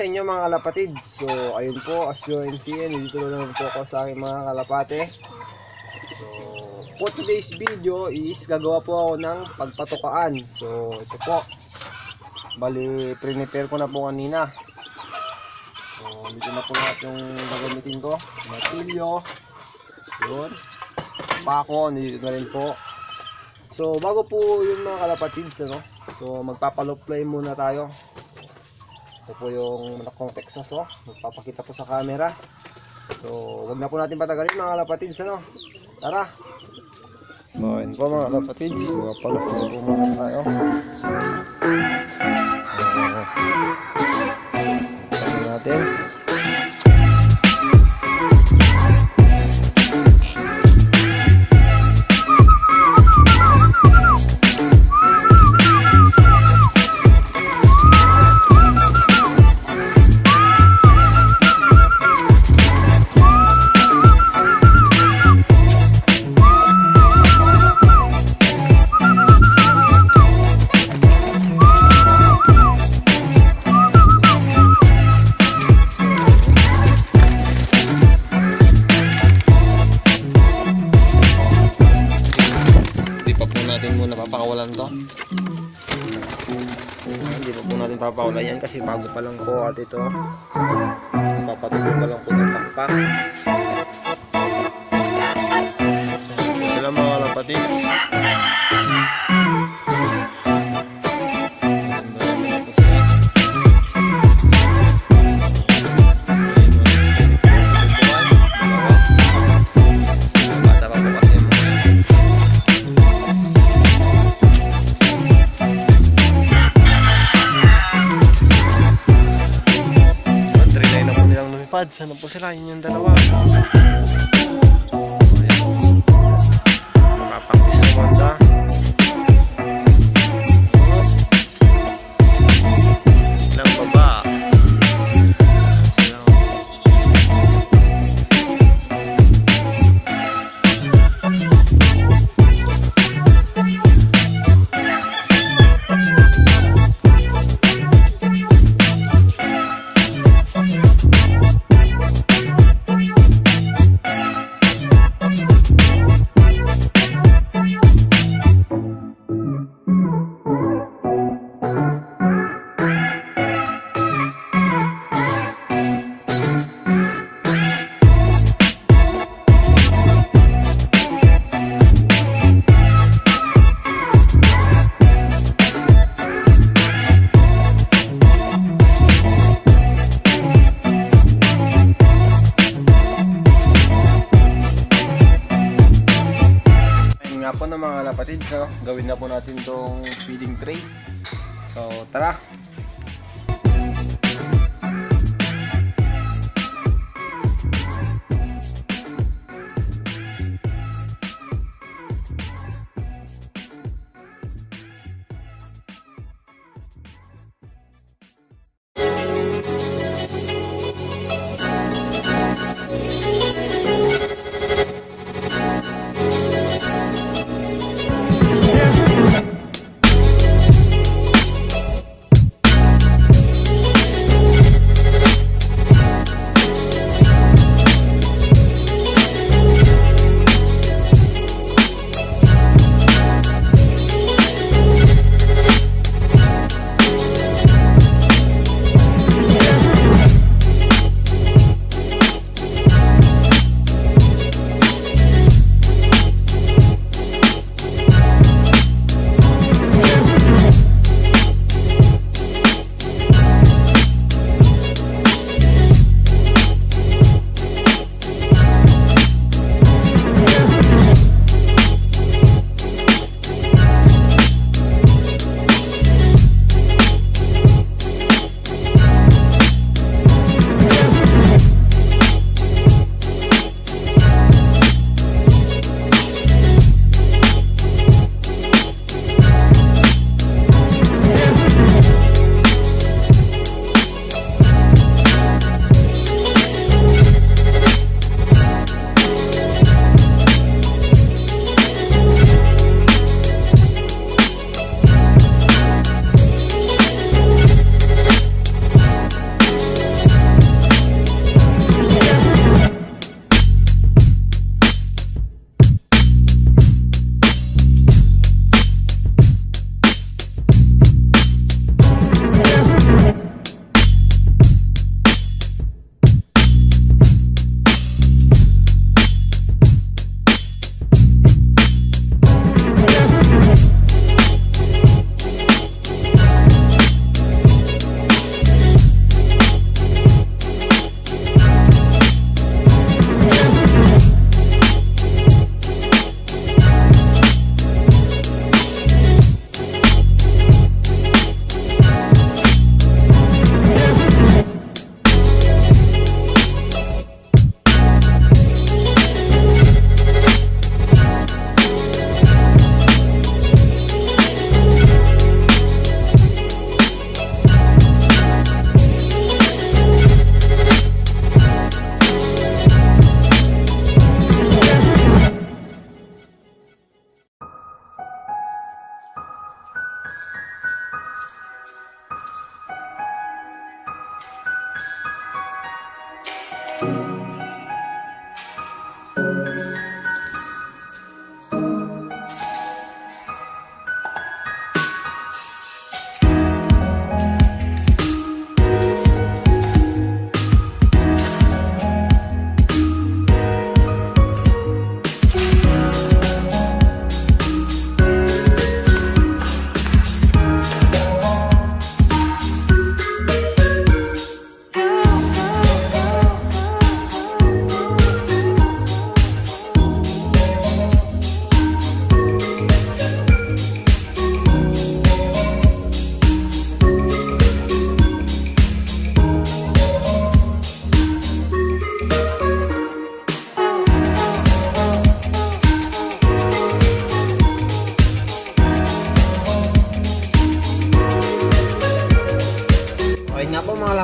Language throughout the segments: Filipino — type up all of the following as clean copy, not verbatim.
inyo mga kalapatid. So ayun po, as you can see, dito naman po ako sa aking mga kalapate. So for today's video is gagawa po ako ng pagpatukaan. So ito po, bali prepare ko na po kanina. So dito na po lahat yung gagamitin ko. Martilyo, yun, pako, dito na rin po. So bago po yun mga kalapatids, ano, so magpapaloplay muna tayo. Ito po yung Manakong Texas, oh. Magpapakita po sa camera. So wag na po natin patagalin mga kalapatids, ano. Tara. So yun po mga kalapatids, magpapaloplay po muna tayo. So natin. Napapakawalan to. Hindi pa po natin papakawalan yan kasi bago pa lang po at ito papatuloy pa lang po ng pakpak. So ito sila mga kalapatids. Sana po sila, yun yung dalawa. Makapaktis sa wanda. Ilang baba. Po ng mga kalapatid, so gawin na po natin tong feeding tray. So tara.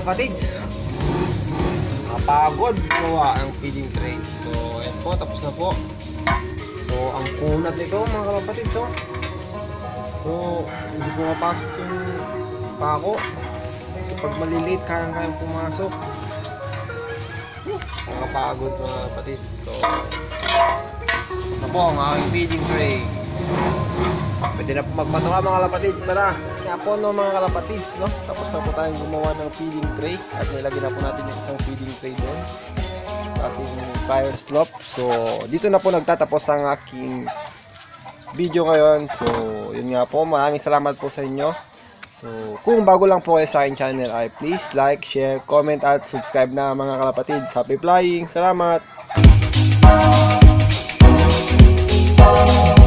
kalapatids. Napagod gawa ang feeding tray. So ayan po, tapos na po. So ang kunat nito mga kalapatids, oh. So hindi po mapasok yung pako. So pag maliliit kayang pumasok. Nakapagod mga kalapatids. So ito po ang aking feeding tray. Pwede na po magpatuka mga kalapatids. Tara! Kaya po no mga kalapatids, no? Tapos na po tayong gumawa ng feeding tray. At nilagyan na po natin yung isang feeding tray doon. Ating fire slope. So dito na po nagtatapos ang aking video ngayon. So yun nga po. Maraming salamat po sa inyo. So kung bago lang po kayo sa aking channel ay please like, share, comment at subscribe na mga kalapatids. Happy flying! Salamat!